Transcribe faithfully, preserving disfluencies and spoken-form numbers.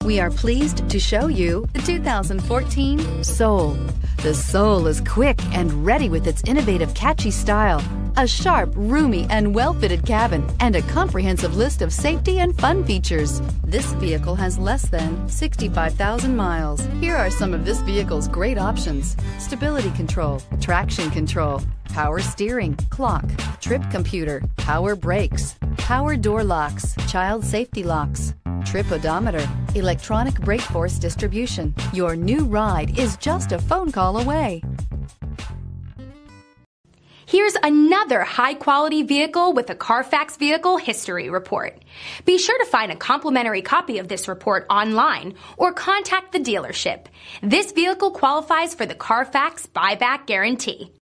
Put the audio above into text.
We are pleased to show you the two thousand fourteen Soul. The Soul is quick and ready with its innovative, catchy style, a sharp, roomy, and well-fitted cabin, and a comprehensive list of safety and fun features. This vehicle has less than sixty-five thousand miles. Here are some of this vehicle's great options: stability control, traction control, power steering, clock, trip computer, power brakes, power door locks, child safety locks, trip odometer, electronic brake force distribution. Your new ride is just a phone call away. Here's another high-quality vehicle with a Carfax Vehicle History Report. Be sure to find a complimentary copy of this report online or contact the dealership. This vehicle qualifies for the Carfax Buyback Guarantee.